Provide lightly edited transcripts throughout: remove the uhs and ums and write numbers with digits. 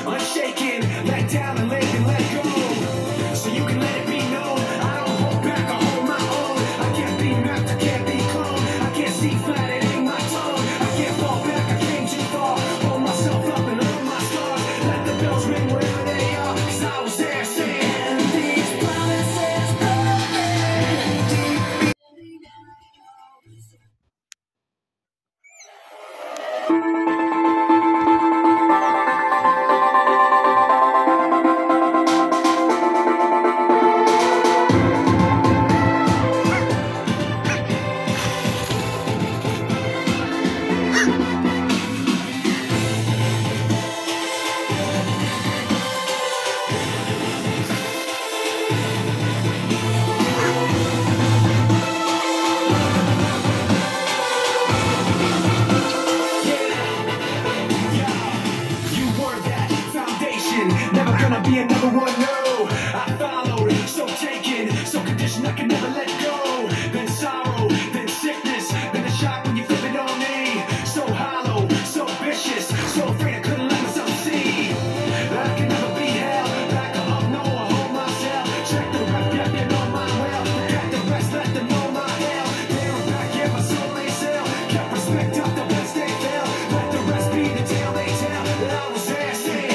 unshaken, let down and let go. So you can let it be known, I don't hold back, I hold my own. I can't be mapped, I can't be cloned. I can't see flat, it ain't my tone. I can't fall back, I came too far. Hold myself up and earn my scars. Let the bells ring wherever they are, 'cause I was there saying these promises broken deep. Never gonna be another one, no. I followed, so taken, so conditioned I can never let go. Then sorrow, then sickness, then the shock when you flip it on me. So hollow, so vicious, so afraid I couldn't let myself see. I can never be held, back up, no, I hold myself. Check the rep, yeah, you know my well. Got the rest, let them know my hell. There I'm back, yeah, my soul ain't sell. Kept respect up, the best they fail. Let the rest be the tale they tell. That I was there saying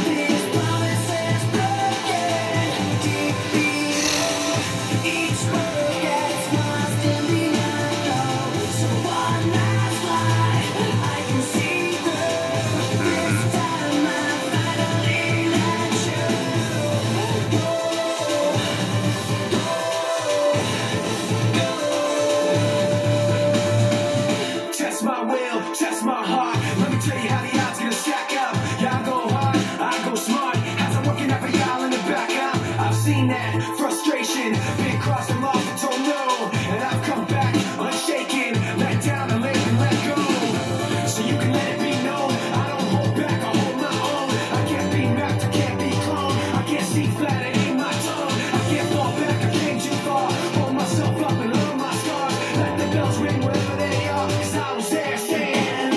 test my heart. Let me tell you how the odds gonna stack up. Yeah, I go hard, I go smart. As I'm working every y'all in the back out. I've seen that frustration, been crossed and lost and told no. And I've come back unshaken, let down and let go. So you can let it be known, I don't hold back, I hold my own. I can't be mapped, I can't be cloned. I can't see flat, it ain't my tone. I can't fall back, I came too far. Hold myself up and learn my scars. Let the bells ring wherever they are, 'cause I was there saying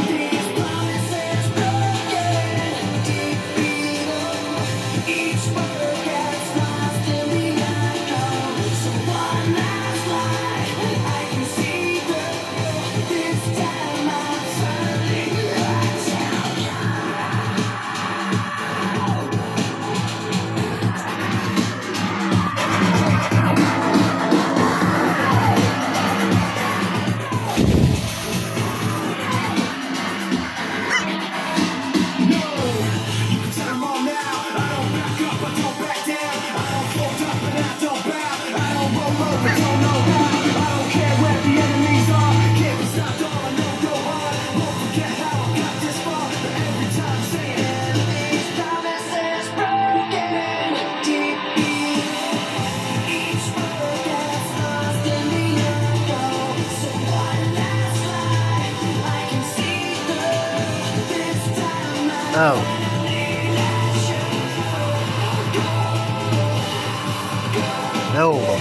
Oh. No.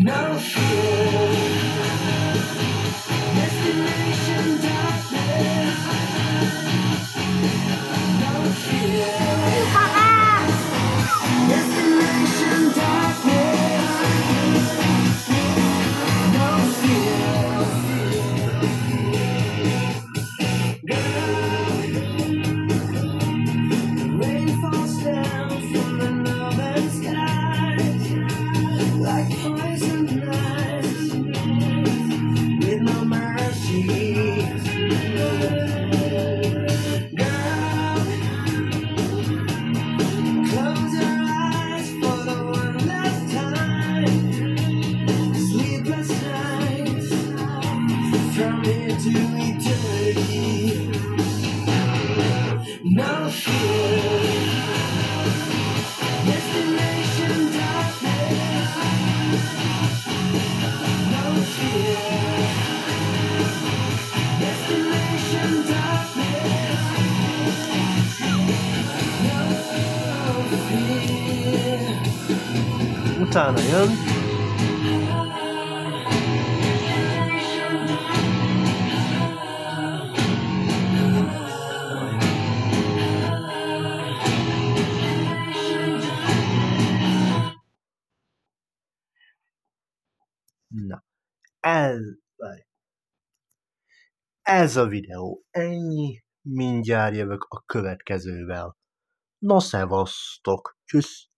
No fear. Destination darkness. No fear. Destination darkness. No fear. Rain falls down from the northern skies like poison knives with no mercy. Girl, close your eyes for the one last time. Sleepless nights from here to eternity. No fear. Destination darkness. No fear. Destination darkness. No fear. Utána jön na, ez a videó ennyi, mindjárt jövök a következővel. Na szevasztok, tschüss!